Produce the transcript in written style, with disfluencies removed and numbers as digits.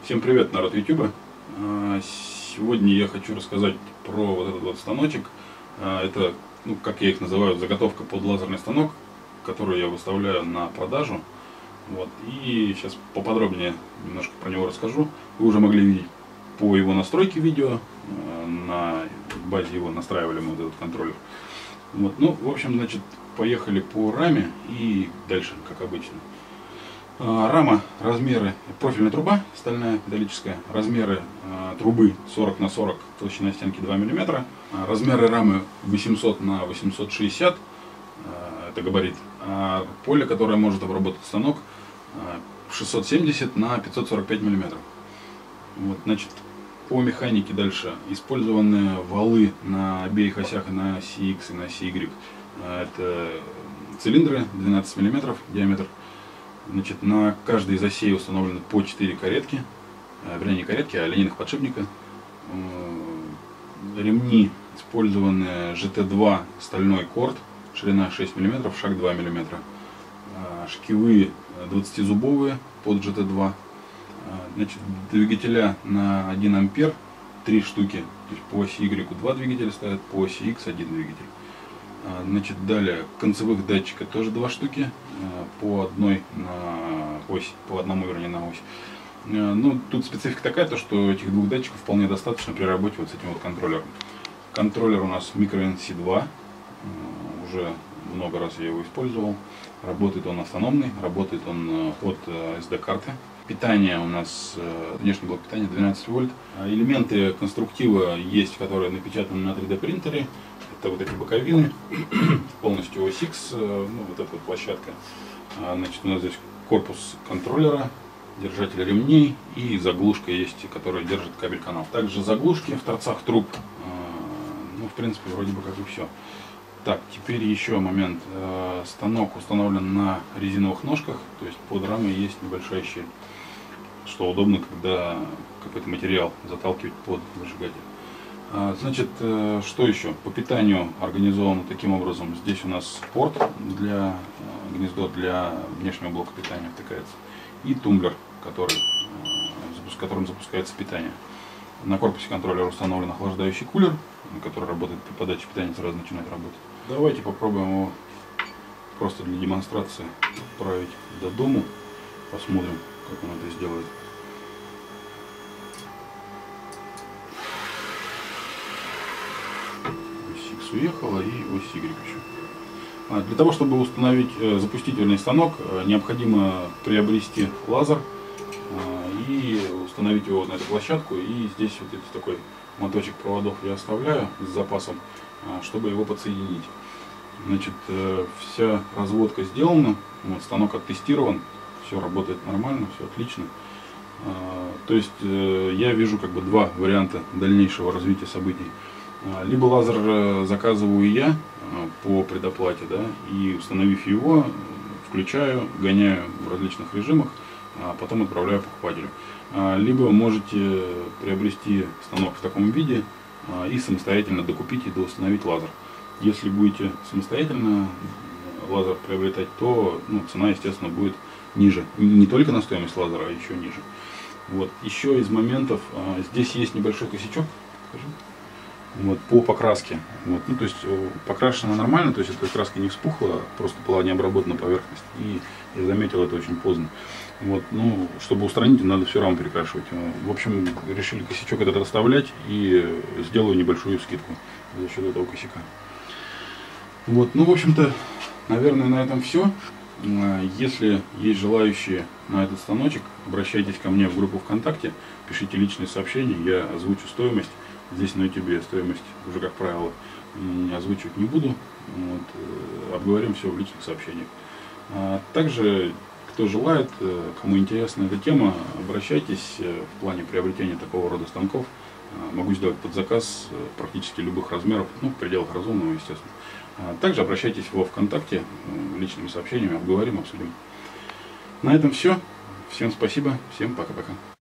Всем привет, народ YouTube. Сегодня я хочу рассказать про вот этот вот станочек. Это, как я их называю, заготовка под лазерный станок, который я выставляю на продажу. Вот. И сейчас поподробнее немножко про него расскажу. Вы уже могли видеть по его настройке видео. На базе его настраивали мы вот этот контроллер. Вот. Ну, в общем, значит, поехали по раме и дальше, как обычно. Рама, размеры, профильная труба стальная, металлическая, размеры трубы 40 на 40, толщина стенки 2 мм, размеры рамы 800 на 860, это габарит, а поле, которое может обработать станок, 670 на 545 мм. Вот, значит, по механике дальше использованы валы на обеих осях, на оси X и на оси Y. Это цилиндры 12 мм диаметр. Значит, на каждой из осей установлены по 4 каретки, вернее не каретки, а линейных подшипника. Ремни использованы GT2 стальной корд, ширина 6 мм, шаг 2 мм. Шкивы 20-зубовые под GT2. Значит, двигателя на 1 ампер 3 штуки, то есть по оси Y 2 двигателя стоят, по оси X 1 двигатель. Значит, далее концевых датчика тоже 2 штуки, по одной на ось, по одному, вернее, на ось. Ну, тут специфика такая, то, что этих двух датчиков вполне достаточно при работе вот с этим вот контроллером. Контроллер у нас MicroNC2, уже много раз я его использовал. Работает он автономный, работает он от SD-карты. Питание у нас, внешний блок питания 12 вольт. Элементы конструктива есть, которые напечатаны на 3D принтере. Это вот эти боковины, полностью ось X, вот эта вот площадка. Значит, у нас здесь корпус контроллера, держатель ремней и заглушка есть, которая держит кабель-канал. Также заглушки в торцах труб. Ну, в принципе, вроде бы как и все. Так, теперь еще момент. Станок установлен на резиновых ножках, то есть под рамой есть небольшая щель, что удобно, когда какой-то материал заталкивать под выжигатель. Значит, что еще? По питанию организовано таким образом. Здесь у нас порт для гнездо для внешнего блока питания втыкается. И тумблер, которым запускается питание. На корпусе контроллера установлен охлаждающий кулер, который работает при подаче питания, сразу начинает работать. Давайте попробуем его просто для демонстрации отправить до дому. Посмотрим, как он это сделает. Уехала и ось Y еще. Для того, чтобы установить, запустить станок, необходимо приобрести лазер и установить его на эту площадку. И здесь вот такой моточек проводов я оставляю с запасом, чтобы его подсоединить. Значит, вся разводка сделана, вот, станок оттестирован, все работает нормально, все отлично. То есть я вижу как бы два варианта дальнейшего развития событий. Либо лазер заказываю я по предоплате, да, и установив его, включаю, гоняю в различных режимах, а потом отправляю покупателю. Либо можете приобрести станок в таком виде и самостоятельно докупить и доустановить лазер. Если будете самостоятельно лазер приобретать, то цена, естественно, будет ниже. Не только на стоимость лазера, а еще ниже. Вот. Еще из моментов, здесь есть небольшой косячок. Вот, по покраске. Вот, то есть покрашена нормально, то есть эта краска не вспухла, просто была необработана поверхность. И я заметил это очень поздно. Вот, чтобы устранить, надо все равно перекрашивать. В общем, решили косячок этот оставлять и сделаю небольшую скидку за счет этого косяка. Вот, в общем-то, наверное, на этом все. Если есть желающие на этот станочек, обращайтесь ко мне в группу ВКонтакте, пишите личные сообщения, я озвучу стоимость. Здесь на YouTube я стоимость уже, как правило, не озвучивать не буду. Вот, обговорим все в личных сообщениях. Также, кто желает, кому интересна эта тема, обращайтесь в плане приобретения такого рода станков. Могу сделать под заказ практически любых размеров, в пределах разумного, естественно. Также обращайтесь во ВКонтакте личными сообщениями, обговорим, обсудим. На этом все. Всем спасибо, всем пока-пока.